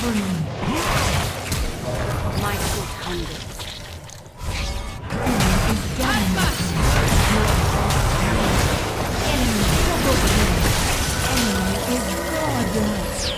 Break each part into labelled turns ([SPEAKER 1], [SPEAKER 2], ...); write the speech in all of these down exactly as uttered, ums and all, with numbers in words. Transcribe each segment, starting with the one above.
[SPEAKER 1] spree.
[SPEAKER 2] My foot hungers.
[SPEAKER 1] Enemy is dominating. Enemy double kill. Enemy is godless.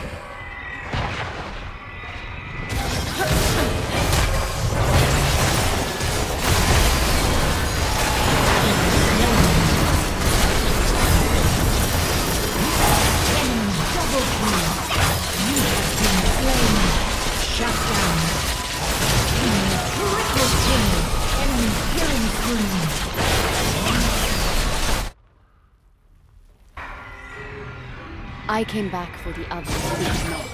[SPEAKER 2] I came back for the others who did not.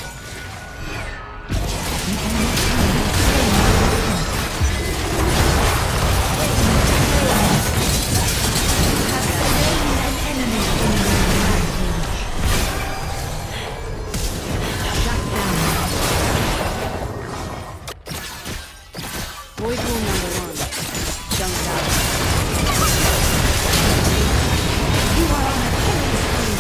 [SPEAKER 2] Void rule number one. Don't die.
[SPEAKER 1] You are on a killing spree.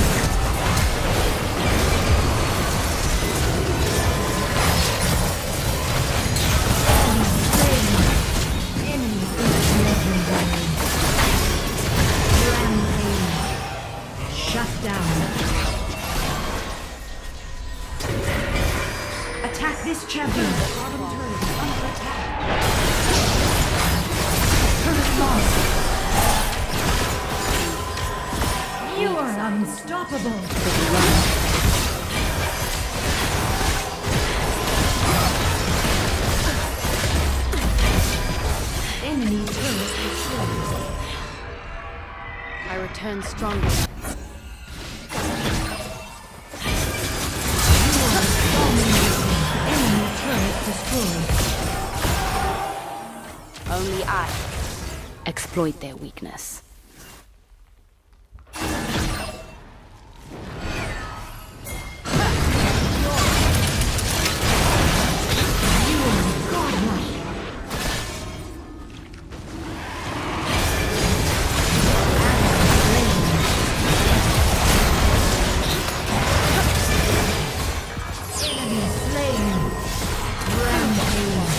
[SPEAKER 1] Enemy is legendary. Rampage. Shut down. Attack this champion. Bottom turret is under attack. Turret lost. You are unstoppable. Enemy turret destroyed.
[SPEAKER 2] I return stronger.
[SPEAKER 1] You are dominating. Enemy turret destroyed.
[SPEAKER 2] Only I exploit their weakness.
[SPEAKER 1] You are godlike. Enemy slain. Rampage.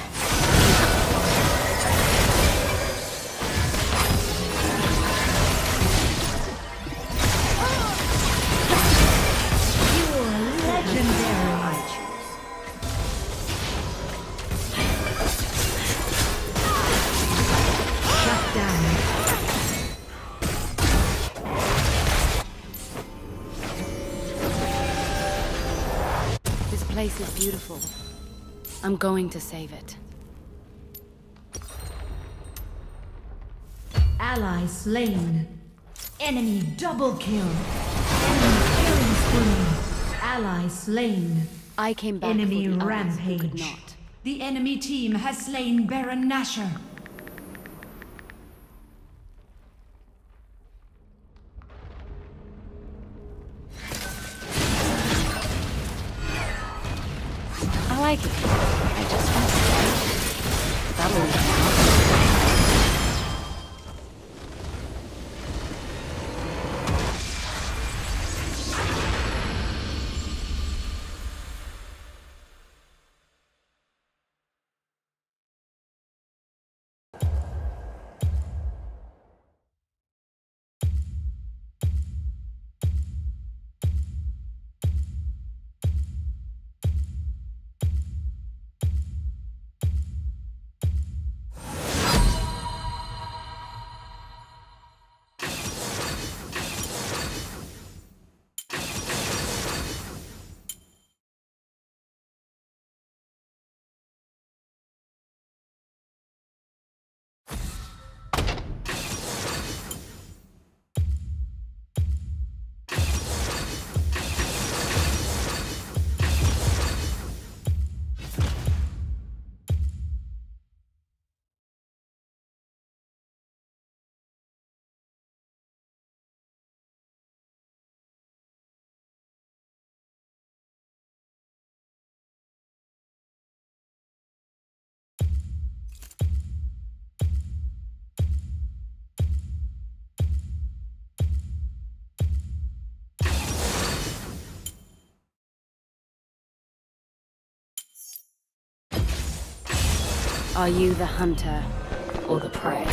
[SPEAKER 1] You are legendary. Shut down.
[SPEAKER 2] This place is beautiful. I'm going to save it.
[SPEAKER 1] Ally slain. Enemy double kill. Enemy killing spree. Ally slain.
[SPEAKER 2] I came back
[SPEAKER 1] Enemy
[SPEAKER 2] for the others who could
[SPEAKER 1] rampage.
[SPEAKER 2] not.
[SPEAKER 1] The enemy team has slain Baron Nashor.
[SPEAKER 2] I like it. I just want to. That'll Are you the hunter or the prey?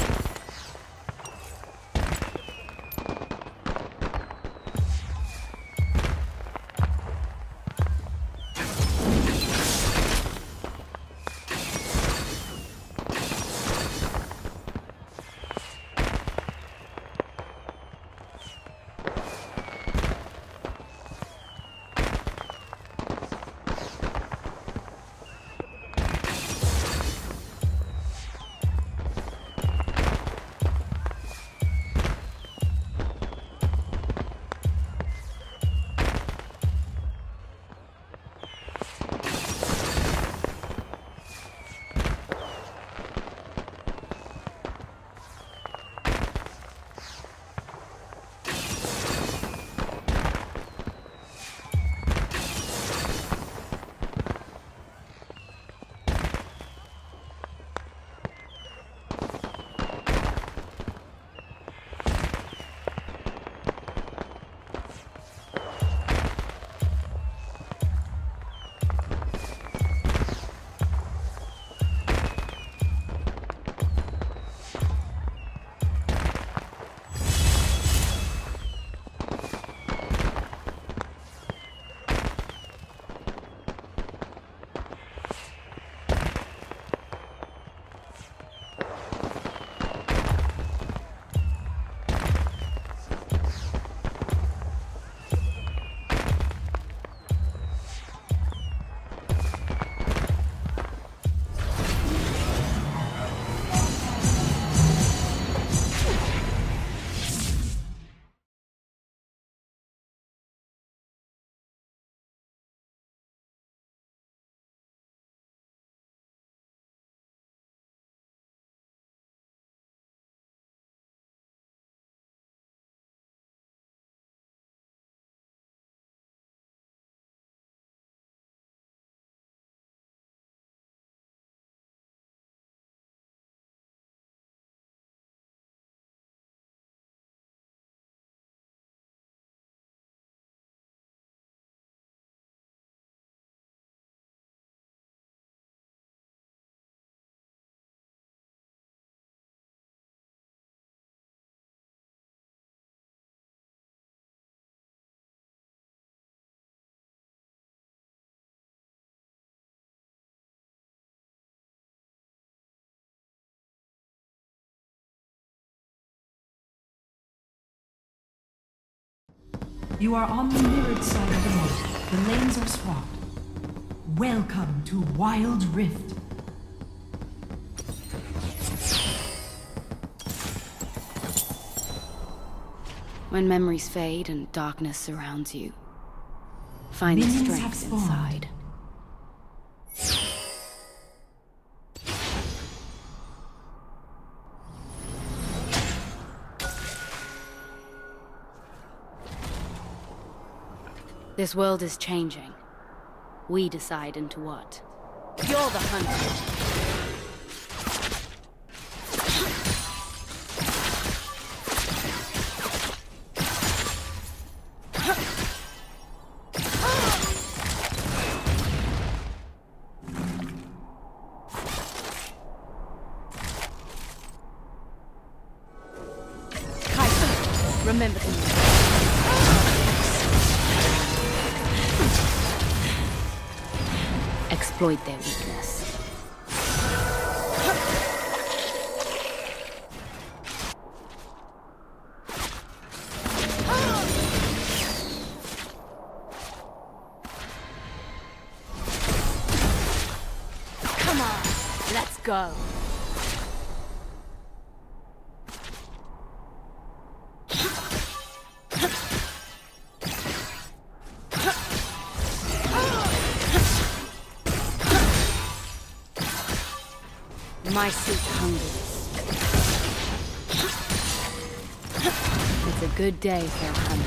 [SPEAKER 3] You are on the mirrored side of the moat. The lanes are swapped. Welcome to Wild Rift.
[SPEAKER 2] When memories fade and darkness surrounds you, find
[SPEAKER 3] Minions
[SPEAKER 2] strength
[SPEAKER 3] have spawned.
[SPEAKER 2] inside. This world is changing. We decide into what. You're the hunter. Remember the exploit their weakness. Come on, let's go. My suit's hungry. It's a good day for a hunt.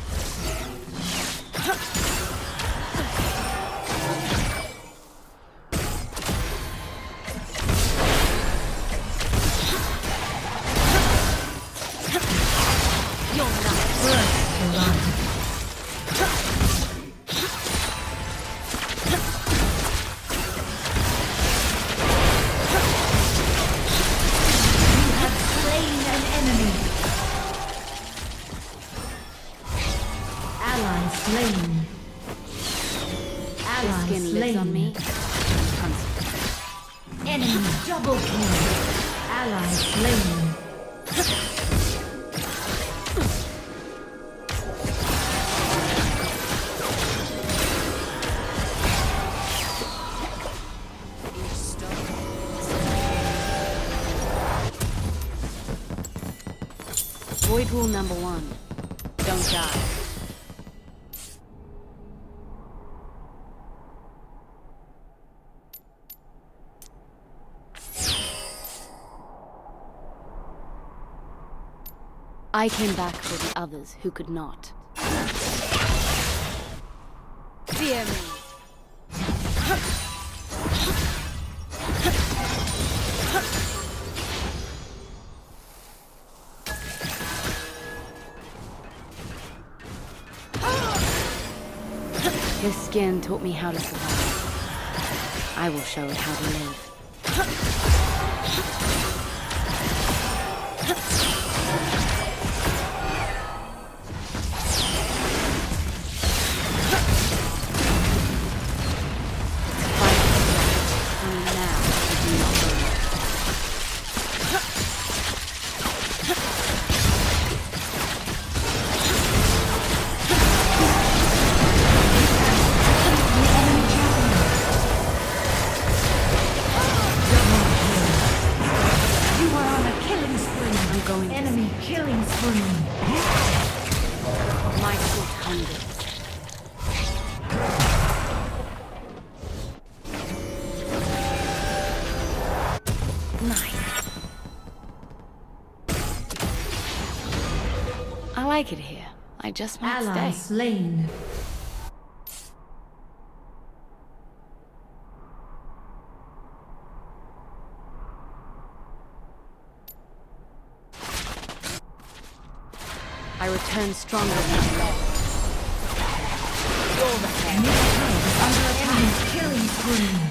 [SPEAKER 2] You're not first, Iran.
[SPEAKER 3] Ally slain. Ally
[SPEAKER 2] Skin
[SPEAKER 3] slain.
[SPEAKER 2] lives on me.
[SPEAKER 3] Enemy double kill. Ally slain.
[SPEAKER 2] Void rule number one. Don't die. I came back for the others who could not. Fear me. This skin taught me how to survive. I will show it how to live.
[SPEAKER 3] Enemy killing spree.
[SPEAKER 2] My foot hungers. Nice. I like it here. I just might
[SPEAKER 3] Ally
[SPEAKER 2] stay.
[SPEAKER 3] slain.
[SPEAKER 2] I return stronger than I left. You're the head.
[SPEAKER 3] Under attack. Killing spree.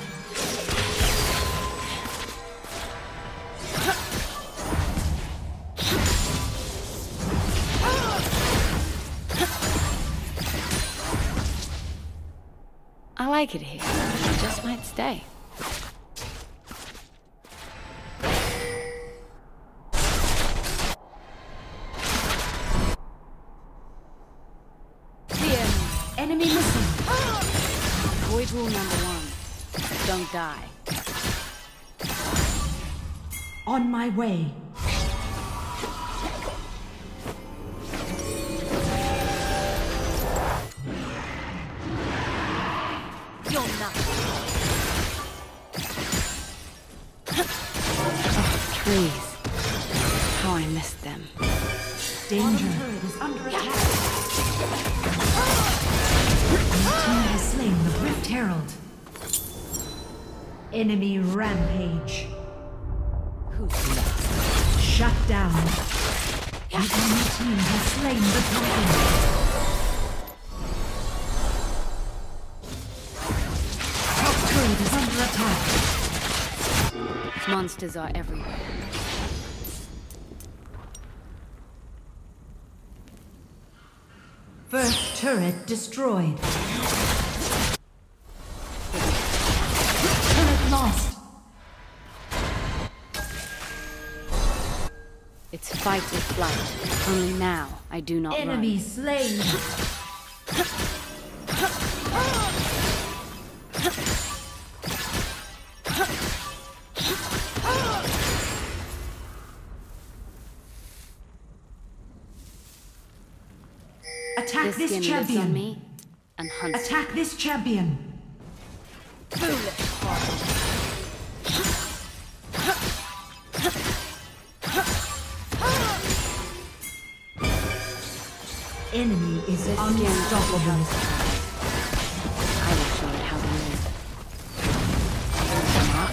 [SPEAKER 2] I like it here. I just might stay.
[SPEAKER 3] Enemy missing.
[SPEAKER 2] Void rule number one. Don't die.
[SPEAKER 3] On my way.
[SPEAKER 2] You're nothing. Oh, trees. How I missed them.
[SPEAKER 3] Danger is under attack. Your team has slain the Rift Herald. Enemy rampage.
[SPEAKER 2] Who's next?
[SPEAKER 3] Shut down. Your enemy team has slain the dragon. Top turret is under attack.
[SPEAKER 2] Monsters are everywhere.
[SPEAKER 3] First turret destroyed. Turret lost.
[SPEAKER 2] It's fight or flight. Only now I do not
[SPEAKER 3] Enemy
[SPEAKER 2] run.
[SPEAKER 3] slain. Attack
[SPEAKER 2] This
[SPEAKER 3] this,
[SPEAKER 2] skin lives on
[SPEAKER 3] champion.
[SPEAKER 2] me and hunts.
[SPEAKER 3] Attack this champion.
[SPEAKER 2] Foolish heart.
[SPEAKER 3] Enemy is
[SPEAKER 2] This skin
[SPEAKER 3] unstoppable.
[SPEAKER 2] I will show it how to live. Mark.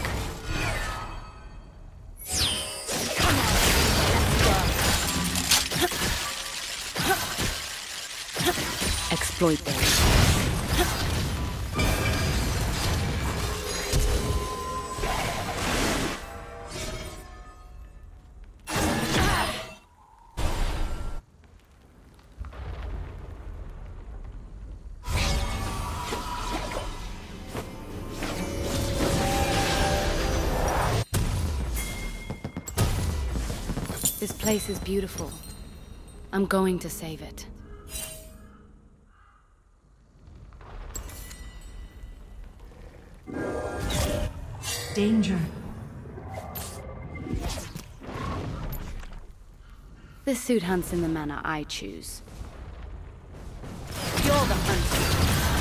[SPEAKER 2] Exploit this. This place is beautiful. I'm going to save it.
[SPEAKER 3] Danger.
[SPEAKER 2] This suit hunts in the manner I choose. You're the hunter.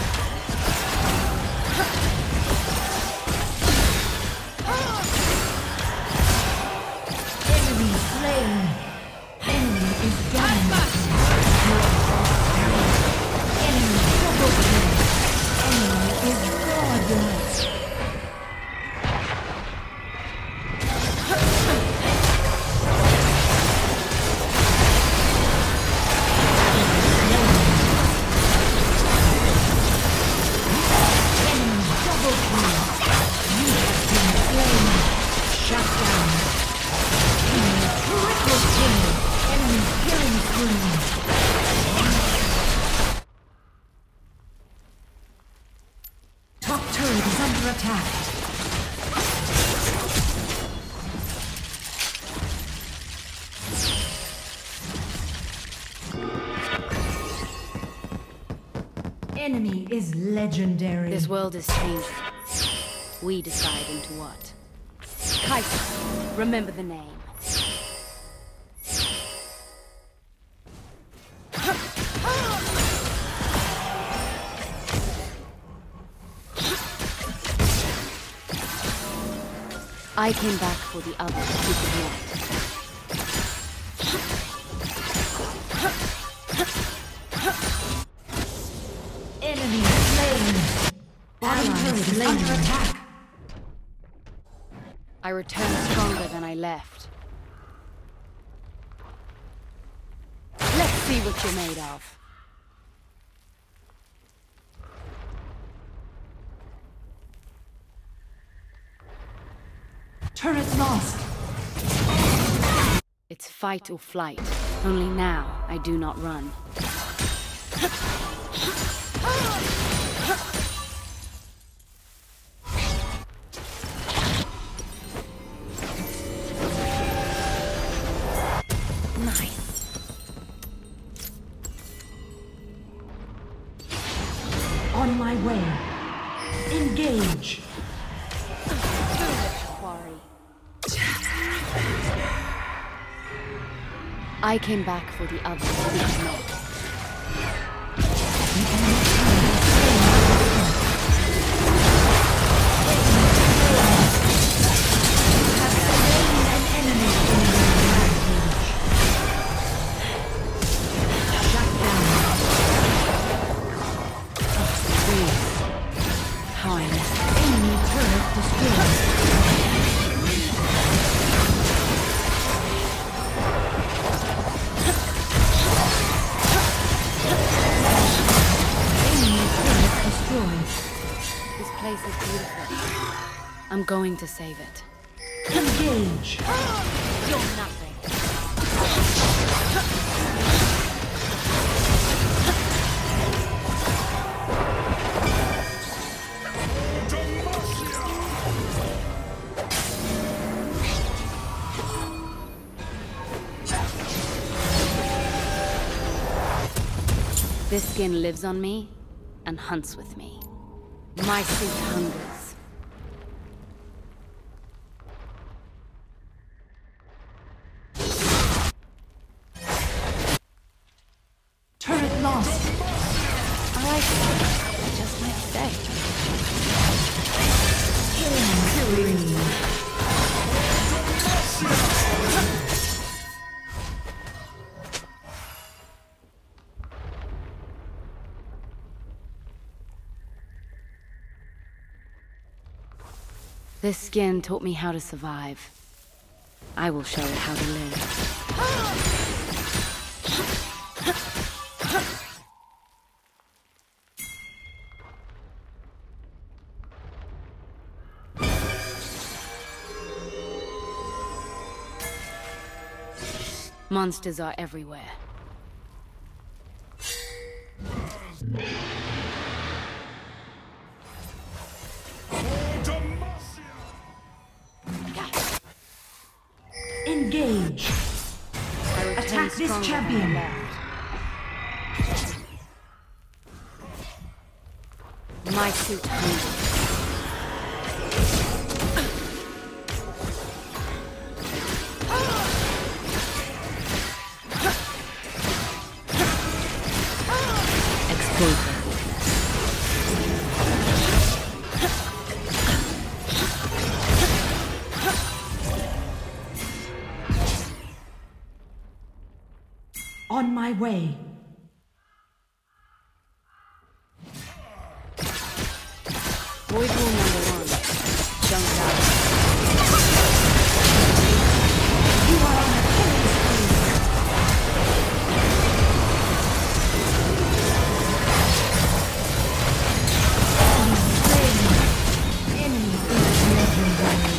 [SPEAKER 3] Enemy slain. Enemy is dominating. Enemy double kill. Enemy is godless. Top turret is under attack. Enemy is legendary.
[SPEAKER 2] This world is changing. We decide into what. Kai'Sa, remember the name. I came back for the others who could not.
[SPEAKER 3] Enemy slain. Bottom turret is under attack.
[SPEAKER 2] I returned stronger than I left. Let's see what you're made of.
[SPEAKER 3] Turret lost.
[SPEAKER 2] It's fight or flight. Only now I do not run. Nice.
[SPEAKER 3] On my way. Engage.
[SPEAKER 2] I came back for the others who could not. I'm going to save it.
[SPEAKER 3] Engage!
[SPEAKER 2] You're nothing. This skin lives on me and hunts with me. My suit hungers.
[SPEAKER 3] Turret lost.
[SPEAKER 2] I like it. Just might stay.
[SPEAKER 3] Killing spree.
[SPEAKER 2] This skin taught me how to survive. I will show it how to live. Monsters are everywhere.
[SPEAKER 3] Engage. Attack this
[SPEAKER 2] stronger
[SPEAKER 3] champion.
[SPEAKER 2] than the left. My suit hungry. Exploit their weakness.
[SPEAKER 3] On my way.
[SPEAKER 2] Void rule number one. Jump out.
[SPEAKER 3] You are on a killing spree. Enemy legendary.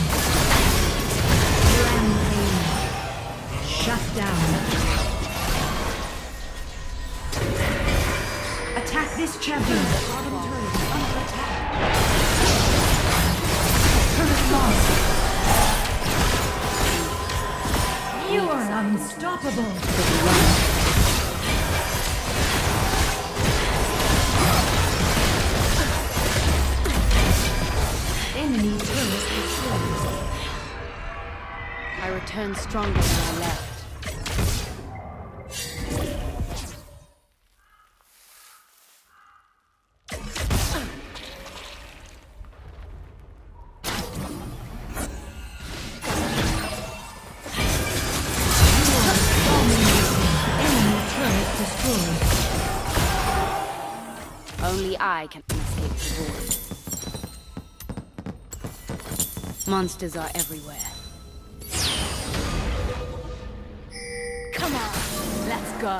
[SPEAKER 3] Rampage. Shut down. Attack this champion. Bottom turret is under attack. Turret lost. You are unstoppable. Enemy turret destroyed.
[SPEAKER 2] I return stronger than I left. Only I can escape the void. Monsters are everywhere. Come on, let's go.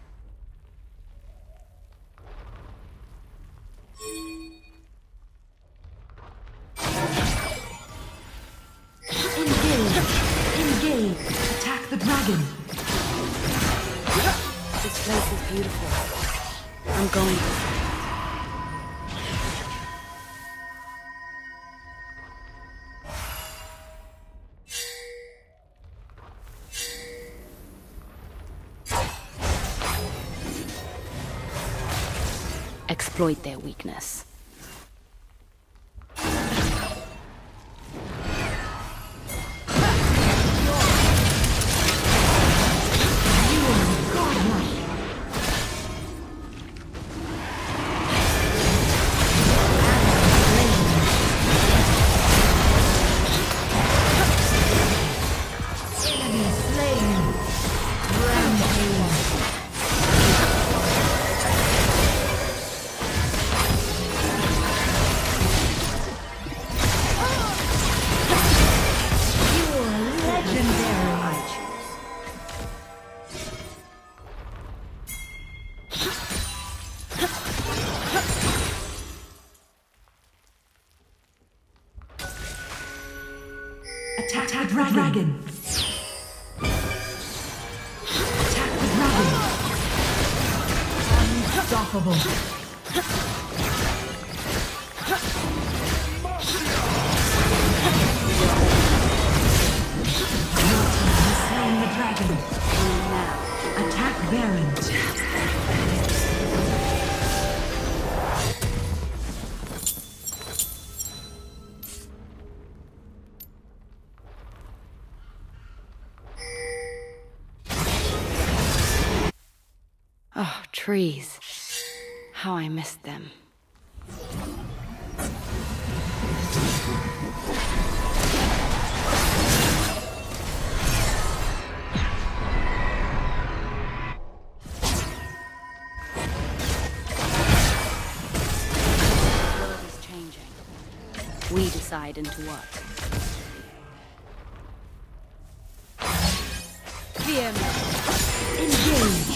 [SPEAKER 3] Engage! Engage! Attack the dragon!
[SPEAKER 2] This place is beautiful. I'm going to. Exploit their weakness.
[SPEAKER 3] Attack the dragon! dragon. Attack the dragon! Unstoppable! Your team has slain the dragon. And now, attack Baron.
[SPEAKER 2] Oh, trees. How I missed them. The world is changing. We decide into what. Fear me.
[SPEAKER 3] Engage!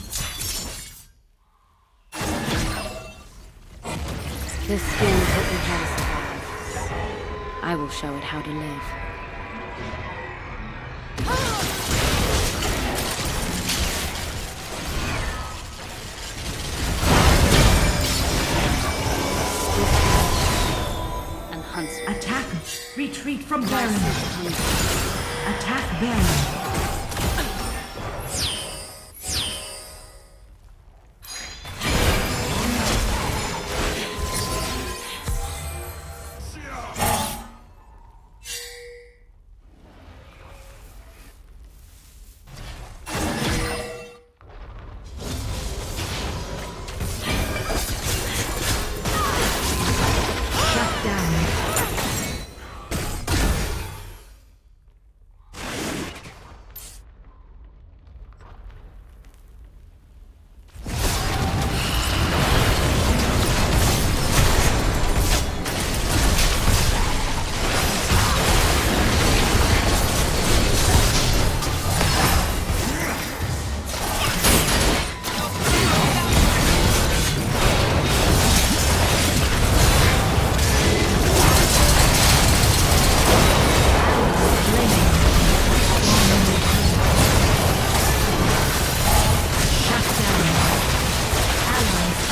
[SPEAKER 2] This skin taught me how to survive. I will show it how to live. And hunts.
[SPEAKER 3] Attack! Retreat from Baron! Attack Baron!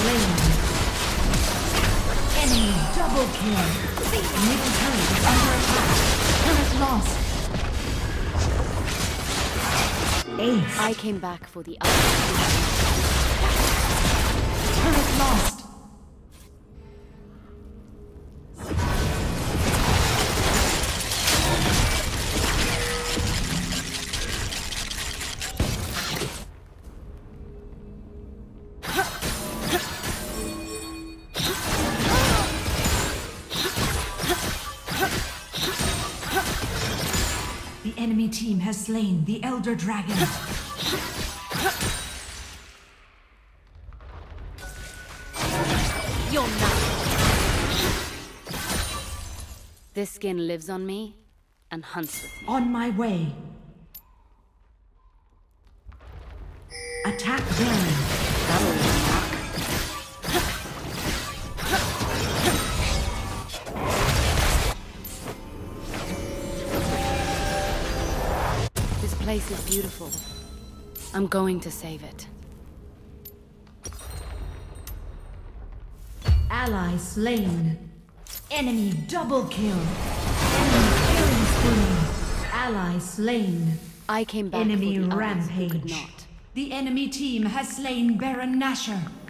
[SPEAKER 3] slain. Enemy double kill. Middle turret is under attack. Turret lost. Ace.
[SPEAKER 2] I came back for the other.
[SPEAKER 3] Turret lost. The enemy team has slain the Elder Dragon.
[SPEAKER 2] You're not. This skin lives on me and hunts with me.
[SPEAKER 3] On my way. Attack Baron.
[SPEAKER 2] That'll rock. This place is beautiful. I'm going to save it.
[SPEAKER 3] Ally slain. Enemy double kill. Enemy killing spree. Ally slain.
[SPEAKER 2] I came back
[SPEAKER 3] Enemy
[SPEAKER 2] for the others who could
[SPEAKER 3] rampage.
[SPEAKER 2] not.
[SPEAKER 3] The enemy team has slain Baron Nashor.